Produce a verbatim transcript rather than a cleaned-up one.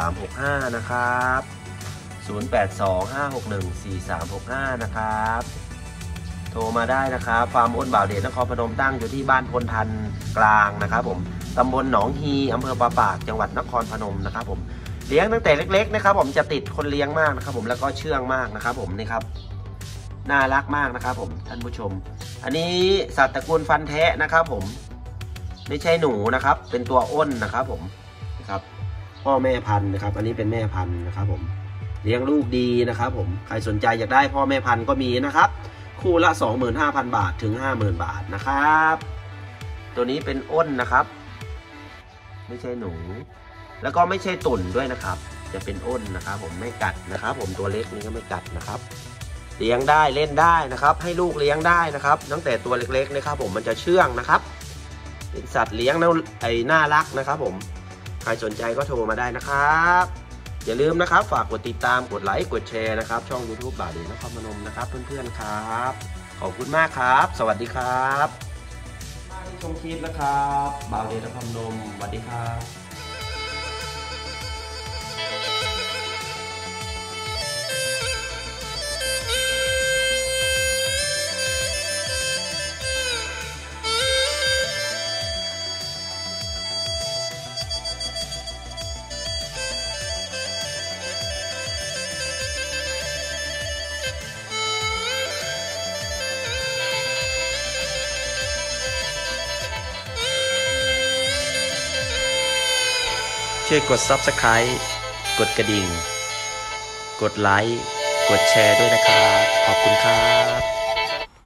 ามหกห้านะครับศูนย์ แปด สอง ห้า หก หนึ่ง สี่ สาม หก ห้านะครับโทรมาได้นะครับฟาร์มอ้นบ่าวเดชนครพนมตั้งอยู่ที่บ้านพลทันกลางนะครับผมตำบลหนองฮีอำเภอปราปากจังหวัดนครพนมนะครับผมเลี้ยงตั้งแต่เล็กๆนะครับผมจะติดคนเลี้ยงมากนะครับผมแล้วก็เชื่องมากนะครับผมนี่ครับน่ารักมากนะครับผมท่านผู้ชมอันนี้สัตว์ตระกูลฟันแทะนะครับผมไม่ใช่หนูนะครับเป็นตัวอ้นนะครับผมนะครับพ่อแม่พันธุ์นะครับอันนี้เป็นแม่พันธุ์นะครับผมเลี้ยงลูกดีนะครับผมใครสนใจอยากได้พ่อแม่พันธุ์ก็มีนะครับคู่ละ สองหมื่นห้าพัน บาทถึง ห้าหมื่น บาทนะครับตัวนี้เป็นอ้นนะครับไม่ใช่หนูแล้วก็ไม่ใช่ตุ่นด้วยนะครับจะเป็นอ้นนะครับผมไม่กัดนะครับผมตัวเล็กนี้ก็ไม่กัดนะครับเลี้ยงได้เล่นได้นะครับให้ลูกเลี้ยงได้นะครับตั้งแต่ตัวเล็กๆนะครับผมมันจะเชื่องนะครับเป็นสัตว์เลี้ยงไอ้น่ารักนะครับผมใครสนใจก็โทรมาได้นะครับอย่าลืมนะครับฝากกดติดตามกดไลค์กดแชร์นะครับช่อง ยูทูบ บ่าวเดชนครพนมนะครับเพื่อนๆครับขอบคุณมากครับสวัสดีครับมาที่ชมคลิปนะครับบ่าวเดชนครพนมสวัสดีครับช่วยกด ซับสไครบ์ กดกระดิ่งกดไลค์กดแชร์ด้วยนะครับขอบคุณครับ